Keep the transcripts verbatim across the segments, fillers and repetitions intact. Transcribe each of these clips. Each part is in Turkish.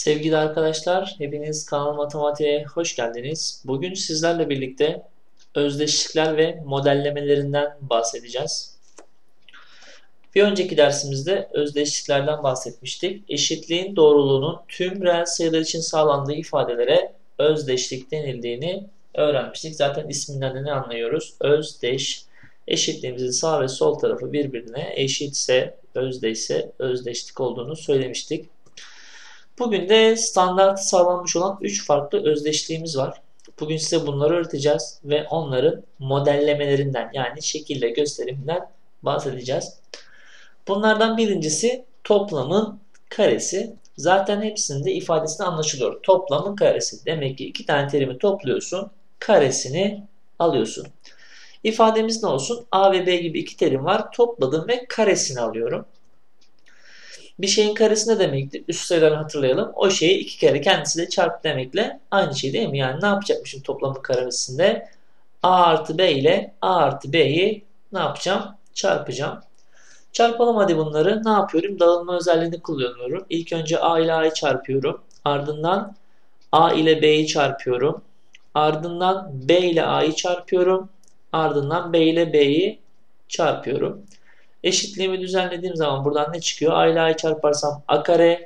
Sevgili arkadaşlar, hepiniz kanal matematiğe hoş geldiniz. Bugün sizlerle birlikte özdeşlikler ve modellemelerinden bahsedeceğiz. Bir önceki dersimizde özdeşliklerden bahsetmiştik. Eşitliğin doğruluğunun tüm reel sayılar için sağlandığı ifadelere özdeşlik denildiğini öğrenmiştik. Zaten isminden de ne anlıyoruz? Özdeş. Eşitliğimizin sağ ve sol tarafı birbirine eşitse, özdeşse özdeşlik olduğunu söylemiştik. Bugün de standartı sağlanmış olan üç farklı özdeşliğimiz var. Bugün size bunları öğreteceğiz ve onların modellemelerinden yani şekille gösteriminden bahsedeceğiz. Bunlardan birincisi toplamın karesi. Zaten hepsinde ifadesinde anlaşılıyor. Toplamın karesi. Demek ki iki tane terimi topluyorsun, karesini alıyorsun. İfademiz ne olsun? A ve B gibi iki terim var. Topladım ve karesini alıyorum. Bir şeyin karesi ne demekti? Üst sayılarını hatırlayalım. O şeyi iki kere kendisiyle çarp demekle aynı şey değil mi? Yani ne yapacakmışım toplamın karesinde? A artı B ile A artı B'yi ne yapacağım? Çarpacağım. Çarpalım hadi bunları. Ne yapıyorum? Dağılma özelliğini kullanıyorum. İlk önce A ile A'yı çarpıyorum. Ardından A ile B'yi çarpıyorum. Ardından B ile A'yı çarpıyorum. Ardından B ile B'yi çarpıyorum. Eşitliğimi düzenlediğim zaman buradan ne çıkıyor? A ile A'yı çarparsam A kare.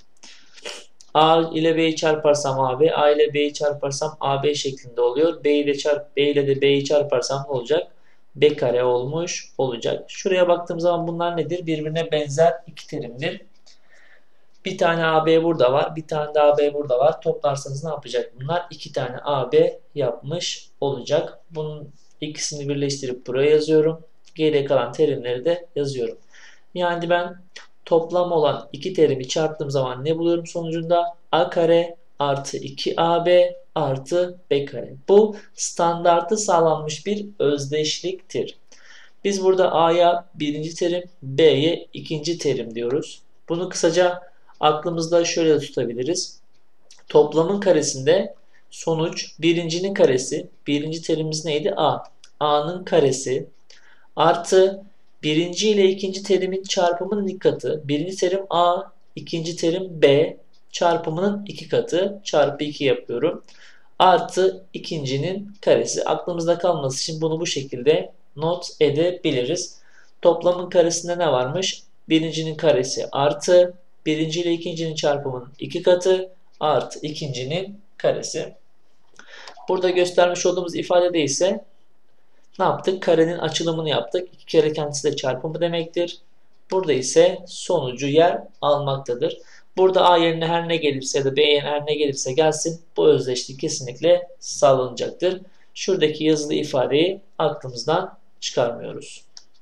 A ile B'yi çarparsam A B. A ile B'yi çarparsam A B şeklinde oluyor. B ile çarp B ile de B'yi çarparsam ne olacak? B kare olmuş olacak. Şuraya baktığım zaman bunlar nedir? Birbirine benzer iki terimdir. Bir tane A B burada var. Bir tane de A B burada var. Toplarsanız ne yapacak bunlar? İki tane A B yapmış olacak. Bunun ikisini birleştirip buraya yazıyorum. Geriye kalan terimleri de yazıyorum. Yani ben toplam olan iki terimi çarptığım zaman ne buluyorum sonucunda? A kare artı iki A B artı B kare. Bu standartı sağlanmış bir özdeşliktir. Biz burada A'ya birinci terim, B'ye ikinci terim diyoruz. Bunu kısaca aklımızda şöyle tutabiliriz. Toplamın karesinde sonuç birincinin karesi. Birinci terimimiz neydi? A. A'nın karesi artı birinci ile ikinci terimin çarpımının iki katı. Birinci terim A, ikinci terim B çarpımının iki katı. Çarpı iki yapıyorum. Artı ikincinin karesi. Aklımızda kalması için bunu bu şekilde not edebiliriz. Toplamın karesinde ne varmış? Birincinin karesi artı birinci ile ikincinin çarpımının iki katı artı ikincinin karesi. Burada göstermiş olduğumuz ifadede ise ne yaptık? Karenin açılımını yaptık. İki kere kendisi de çarpımı demektir. Burada ise sonucu yer almaktadır. Burada A yerine her ne gelirse ya da B yerine her ne gelirse gelsin bu özdeşlik kesinlikle sağlanacaktır. Şuradaki yazılı ifadeyi aklımızdan çıkarmıyoruz.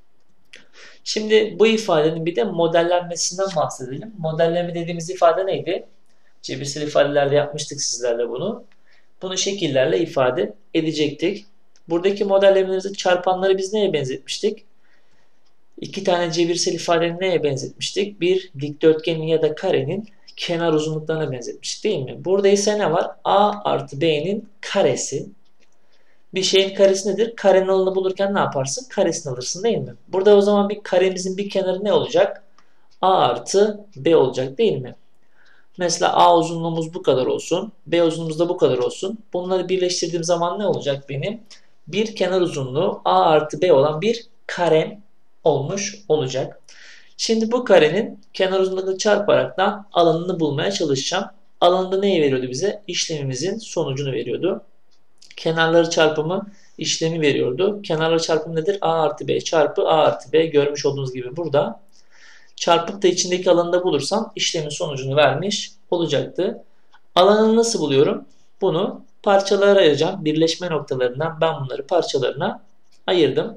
Şimdi bu ifadenin bir de modellenmesinden bahsedelim. Modelleme dediğimiz ifade neydi? Cebirsel ifadelerde yapmıştık sizlerle bunu. Bunu şekillerle ifade edecektik. Buradaki modellemelerde çarpanları biz neye benzetmiştik? İki tane cebirsel ifadeyi neye benzetmiştik? Bir dikdörtgenin ya da karenin kenar uzunluklarına benzetmiştik değil mi? Burada ise ne var? A artı B'nin karesi. Bir şeyin karesi nedir? Karenin alanını bulurken ne yaparsın? Karesini alırsın değil mi? Burada o zaman bir karemizin bir kenarı ne olacak? A artı B olacak değil mi? Mesela A uzunluğumuz bu kadar olsun. B uzunluğumuz da bu kadar olsun. Bunları birleştirdiğim zaman ne olacak benim? Bir kenar uzunluğu A artı B olan bir karem olmuş olacak. Şimdi bu karenin kenar uzunluğunu çarparaktan alanını bulmaya çalışacağım. Alanında neyi veriyordu bize? İşlemimizin sonucunu veriyordu. Kenarları çarpımı işlemi veriyordu. Kenarları çarpımı nedir? A artı B çarpı A artı B görmüş olduğunuz gibi burada. Çarpıp da içindeki alanı da bulursam işlemin sonucunu vermiş olacaktı. Alanını nasıl buluyorum? Bunu parçalara ayıracağım. Birleşme noktalarından ben bunları parçalarına ayırdım.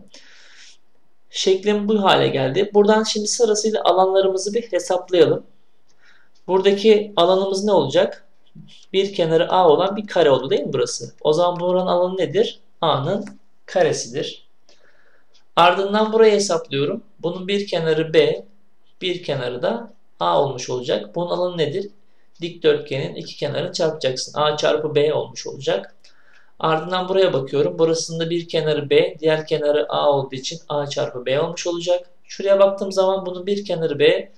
Şeklim bu hale geldi. Buradan şimdi sırasıyla alanlarımızı bir hesaplayalım. Buradaki alanımız ne olacak? Bir kenarı A olan bir kare oldu değil mi burası? O zaman buranın alanı nedir? A'nın karesidir. Ardından burayı hesaplıyorum. Bunun bir kenarı B, bir kenarı da A olmuş olacak. Bunun alanı nedir? Dikdörtgenin iki kenarını çarpacaksın. A çarpı B olmuş olacak. Ardından buraya bakıyorum. Burasında bir kenarı B, diğer kenarı A olduğu için A çarpı B olmuş olacak. Şuraya baktığım zaman bunun bir kenarı B,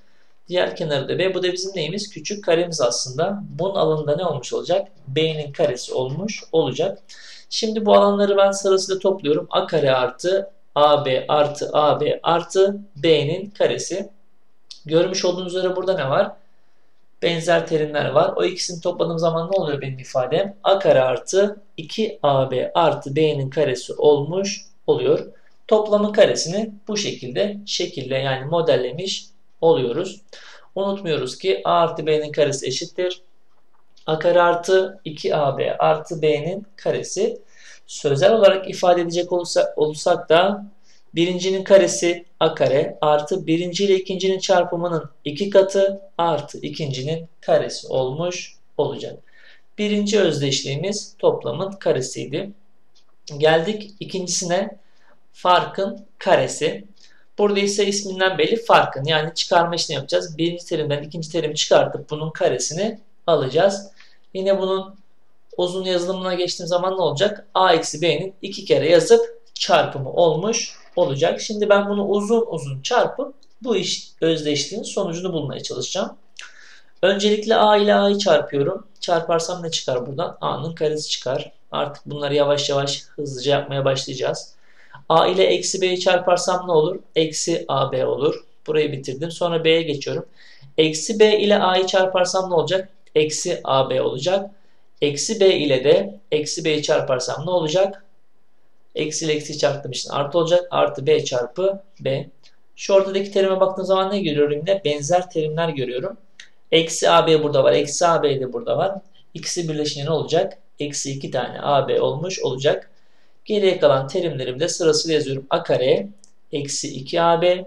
Diğer kenarı da B. Bu da bizim neyimiz? Küçük karemiz aslında. Bunun alanında ne olmuş olacak? B'nin karesi olmuş olacak. Şimdi bu alanları ben sırasıyla topluyorum. A kare artı A B artı A B artı B'nin karesi. Görmüş olduğunuz üzere burada ne var? Benzer terimler var. O ikisini topladığım zaman ne oluyor benim ifadem? A kare artı iki A B artı B'nin karesi olmuş oluyor. Toplamın karesini bu şekilde şekille yani modellemiş oluyoruz. Unutmuyoruz ki A artı B'nin karesi eşittir A kare artı iki A B artı B'nin karesi. Sözel olarak ifade edecek olursak, olursak da birincinin karesi A kare artı birinci ile ikincinin çarpımının iki katı artı ikincinin karesi olmuş olacak. Birinci özdeşliğimiz toplamın karesiydi. Geldik ikincisine, farkın karesi. Burada ise isminden belli farkın yani çıkarma işlemi yapacağız. Birinci terimden ikinci terimi çıkartıp bunun karesini alacağız. Yine bunun uzun yazılımına geçtiğim zaman ne olacak? A eksi B'nin iki kere yazıp çarpımı olmuş olacak. Şimdi ben bunu uzun uzun çarpıp bu iş özdeşliğin sonucunu bulmaya çalışacağım. Öncelikle A ile A'yı çarpıyorum. Çarparsam ne çıkar buradan? A'nın karesi çıkar. Artık bunları yavaş yavaş hızlıca yapmaya başlayacağız. A ile eksi B'yi çarparsam ne olur? Eksi A B olur. Burayı bitirdim. Sonra B'ye geçiyorum. Eksi B ile A'yı çarparsam ne olacak? Eksi A B olacak. Eksi B ile de eksi B'yi çarparsam ne olacak? Eksi ile eksi çarptığım için artı olacak. Artı B çarpı B. Şu ortadaki terime baktığım zaman ne görüyorum yine? Benzer terimler görüyorum. Eksi A B burada var. Eksi A B de burada var. İkisi birleşince ne olacak? Eksi iki tane A B olmuş olacak. Geriye kalan terimlerimi de sırasıyla yazıyorum. A kare eksi iki A B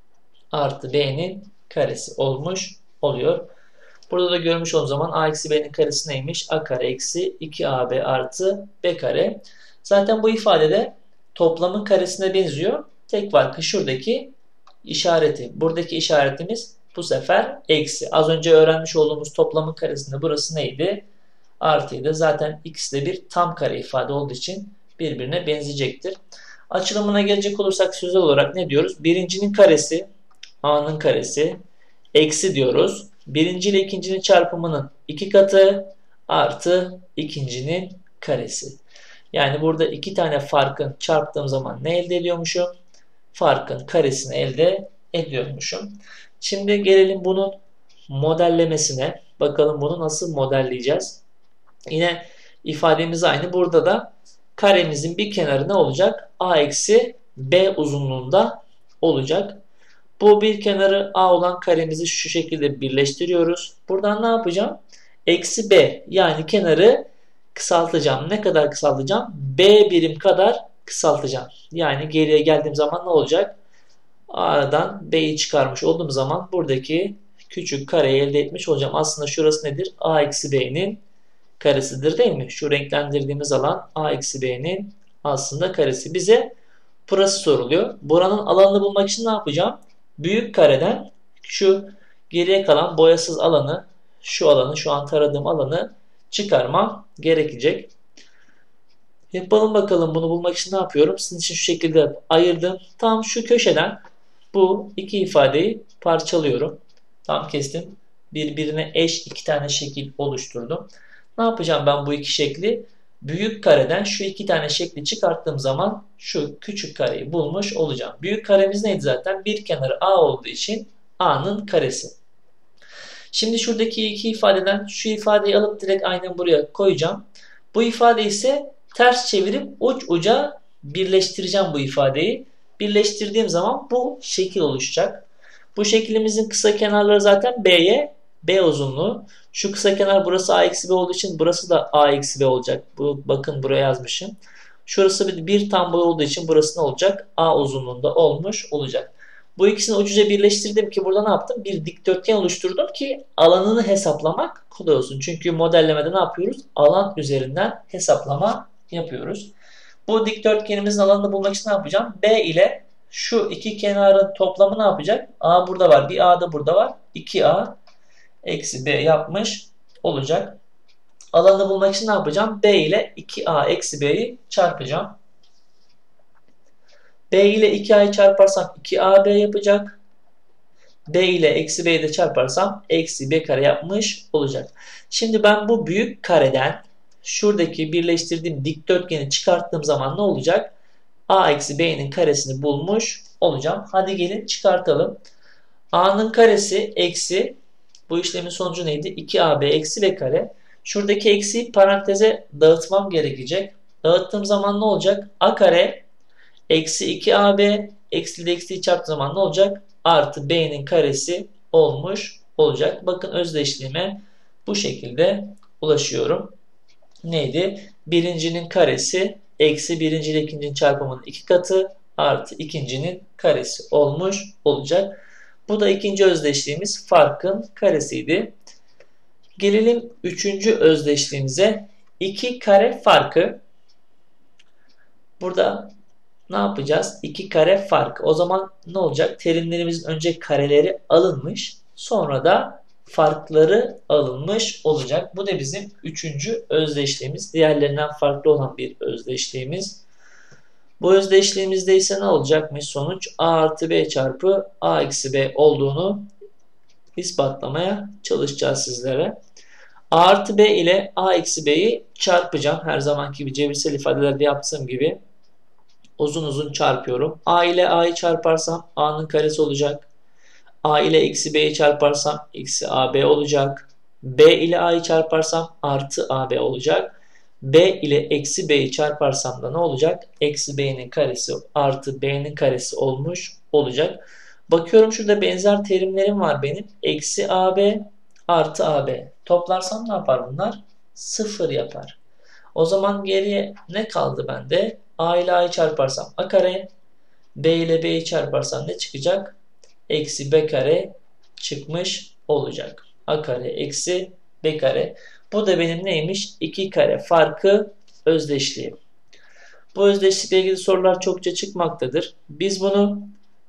artı B'nin karesi olmuş oluyor. Burada da görmüş olduğunuz zaman A eksi B'nin karesi neymiş? A kare eksi iki A B artı B kare. Zaten bu ifadede toplamın karesine benziyor. Tek farkı şuradaki işareti. Buradaki işaretimiz bu sefer eksi. Az önce öğrenmiş olduğumuz toplamın karesinde burası neydi? Artıydı. Zaten ikisi de bir tam kare ifade olduğu için birbirine benzeyecektir. Açılımına gelecek olursak sözel olarak ne diyoruz? Birincinin karesi, A'nın karesi, eksi diyoruz. Birinci ile ikincinin çarpımının iki katı artı ikincinin karesi. Yani burada iki tane farkın çarptığım zaman ne elde ediyormuşum? Farkın karesini elde ediyormuşum. Şimdi gelelim bunun modellemesine. Bakalım bunu nasıl modelleyeceğiz? Yine ifademiz aynı. Burada da karemizin bir kenarı ne olacak? A eksi B uzunluğunda olacak. Bu bir kenarı A olan karemizi şu şekilde birleştiriyoruz. Buradan ne yapacağım? Eksi B yani kenarı kısaltacağım. Ne kadar kısaltacağım? B birim kadar kısaltacağım. Yani geriye geldiğim zaman ne olacak? A'dan B'yi çıkarmış olduğum zaman buradaki küçük kareyi elde etmiş olacağım. Aslında şurası nedir? A eksi B'nin karesidir değil mi? Şu renklendirdiğimiz alan A eksi B'nin aslında karesi. Bize burası soruluyor. Buranın alanını bulmak için ne yapacağım? Büyük kareden şu geriye kalan boyasız alanı, şu alanı, şu an taradığım alanı çıkarmam gerekecek. Yapalım bakalım, bunu bulmak için ne yapıyorum? Sizin için şu şekilde ayırdım. Tam şu köşeden bu iki ifadeyi parçalıyorum. Tam kestim. Birbirine eş iki tane şekil oluşturdum. Ne yapacağım ben bu iki şekli? Büyük kareden şu iki tane şekli çıkarttığım zaman şu küçük kareyi bulmuş olacağım. Büyük karemiz neydi zaten? Bir kenarı A olduğu için A'nın karesi. Şimdi şuradaki iki ifadeden şu ifadeyi alıp direkt aynen buraya koyacağım. Bu ifade ise ters çevirip uç uca birleştireceğim bu ifadeyi. Birleştirdiğim zaman bu şekil oluşacak. Bu şeklimizin kısa kenarları zaten B'ye B uzunluğu. Şu kısa kenar burası A eksi B olduğu için burası da A eksi B olacak. Bu, bakın buraya yazmışım. Şurası bir, bir tam boy olduğu için burası ne olacak? A uzunluğunda olmuş olacak. Bu ikisini ucuca birleştirdim ki burada ne yaptım? Bir dikdörtgen oluşturdum ki alanını hesaplamak kolay olsun. Çünkü modellemede ne yapıyoruz? Alan üzerinden hesaplama yapıyoruz. Bu dikdörtgenimizin alanını bulmak için ne yapacağım? B ile şu iki kenarın toplamı ne yapacak? A burada var. Bir A da burada var. iki A eksi B yapmış olacak. Alanı bulmak için ne yapacağım? B ile iki A eksi B'yi çarpacağım. B ile iki A'yı çarparsam iki A B yapacak. B ile eksi B'yi de çarparsam eksi B kare yapmış olacak. Şimdi ben bu büyük kareden şuradaki birleştirdiğim dikdörtgeni çıkarttığım zaman ne olacak? A eksi B'nin karesini bulmuş olacağım. Hadi gelin çıkartalım. A'nın karesi eksi, bu işlemin sonucu neydi? iki A B eksi B kare. Şuradaki eksiyi paranteze dağıtmam gerekecek. Dağıttığım zaman ne olacak? A kare eksi iki A B eksi ile eksiyi çarptığım zaman ne olacak? Artı B'nin karesi olmuş olacak. Bakın özdeşliğime bu şekilde ulaşıyorum. Neydi? Birincinin karesi eksi birinci ile ikincinin çarpımının iki katı artı ikincinin karesi olmuş olacak. Bu da ikinci özdeşliğimiz farkın karesiydi. Gelelim üçüncü özdeşliğimize. iki kare farkı. Burada ne yapacağız? iki kare farkı. O zaman ne olacak? Terimlerimizin önce kareleri alınmış. Sonra da farkları alınmış olacak. Bu da bizim üçüncü özdeşliğimiz. Diğerlerinden farklı olan bir özdeşliğimiz. Bu özdeşliğimizde ise ne olacakmış sonuç? A artı B çarpı A eksi B olduğunu ispatlamaya çalışacağız sizlere. A artı B ile A eksi B'yi çarpacağım. Her zamanki gibi cebirsel ifadelerde yaptığım gibi uzun uzun çarpıyorum. A ile A'yı çarparsam A'nın karesi olacak. A ile eksi B'yi çarparsam eksi A B olacak. B ile A'yı çarparsam artı A B olacak. B ile eksi B'yi çarparsam da ne olacak? Eksi B'nin karesi artı B'nin karesi olmuş olacak. Bakıyorum şurada benzer terimlerim var benim. Eksi A B artı A B. Toplarsam ne yapar bunlar? Sıfır yapar. O zaman geriye ne kaldı bende? A ile A'yı çarparsam A kare. B ile B'yi çarparsam ne çıkacak? Eksi B kare çıkmış olacak. A kare eksi B kare. Bu da benim neymiş? iki kare farkı özdeşliği. Bu özdeşlikle ilgili sorular çokça çıkmaktadır. Biz bunu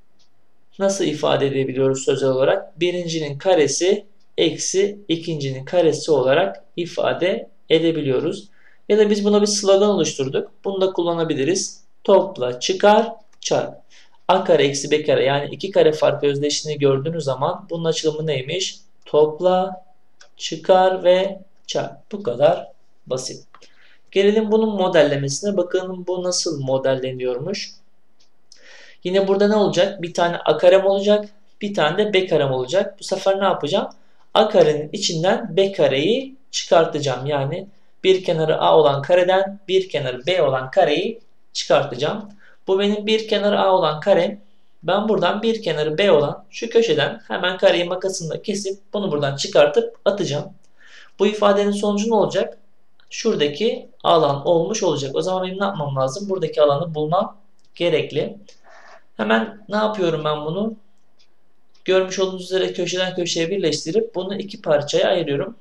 nasıl ifade edebiliyoruz sözel olarak? Birincinin karesi eksi ikincinin karesi olarak ifade edebiliyoruz. Ya da biz buna bir slogan oluşturduk. Bunu da kullanabiliriz. Topla, çıkar, çarp. A kare eksi B kare yani iki kare farkı özdeşliğini gördüğünüz zaman bunun açılımı neymiş? Topla, çıkar ve çarp. Bu kadar basit. Gelelim bunun modellemesine. Bakalım bu nasıl modelleniyormuş. Yine burada ne olacak? Bir tane A karem olacak. Bir tane de B karem olacak. Bu sefer ne yapacağım? A karenin içinden B kareyi çıkartacağım. Yani bir kenarı A olan kareden bir kenarı B olan kareyi çıkartacağım. Bu benim bir kenarı A olan karem. Ben buradan bir kenarı B olan şu köşeden hemen kareyi makasımla kesip bunu buradan çıkartıp atacağım. Bu ifadenin sonucu ne olacak? Şuradaki alan olmuş olacak. O zaman benim ne yapmam lazım? Buradaki alanı bulmam gerekli. Hemen ne yapıyorum ben bunu? Görmüş olduğunuz üzere köşeden köşeye birleştirip bunu iki parçaya ayırıyorum.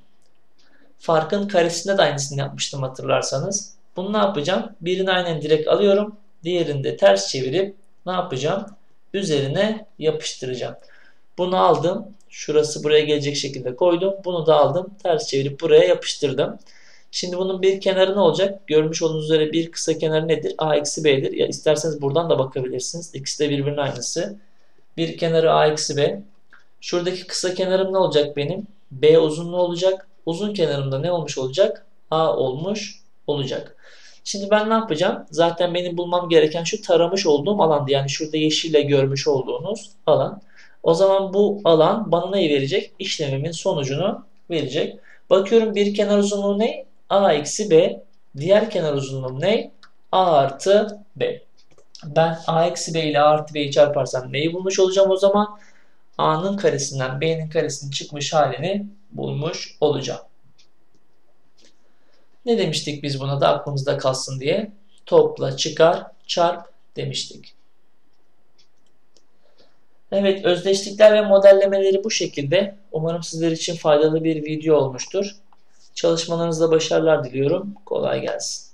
Farkın karesinde de aynısını yapmıştım hatırlarsanız. Bunu ne yapacağım? Birini aynen direkt alıyorum. Diğerini de ters çevirip ne yapacağım? Üzerine yapıştıracağım. Bunu aldım. Şurası buraya gelecek şekilde koydum. Bunu da aldım. Ters çevirip buraya yapıştırdım. Şimdi bunun bir kenarı ne olacak? Görmüş olduğunuz üzere bir kısa kenarı nedir? A eksi B'dir. Ya isterseniz buradan da bakabilirsiniz. İkisi de birbirinin aynısı. Bir kenarı A eksi B. Şuradaki kısa kenarım ne olacak benim? B uzunluğu olacak. Uzun kenarımda ne olmuş olacak? A olmuş olacak. Şimdi ben ne yapacağım? Zaten benim bulmam gereken şu taramış olduğum alandı. Yani şurada yeşille görmüş olduğunuz alan. O zaman bu alan bana neyi verecek? İşlemimin sonucunu verecek. Bakıyorum bir kenar uzunluğu ne? A eksi B. Diğer kenar uzunluğum ne? A artı B. Ben A eksi B ile A artı B'yi çarparsam neyi bulmuş olacağım o zaman? A'nın karesinden B'nin karesinin çıkmış halini bulmuş olacağım. Ne demiştik biz buna da aklımızda kalsın diye? Topla, çıkar, çarp demiştik. Evet, özdeşlikler ve modellemeleri bu şekilde. Umarım sizler için faydalı bir video olmuştur. Çalışmalarınızda başarılar diliyorum. Kolay gelsin.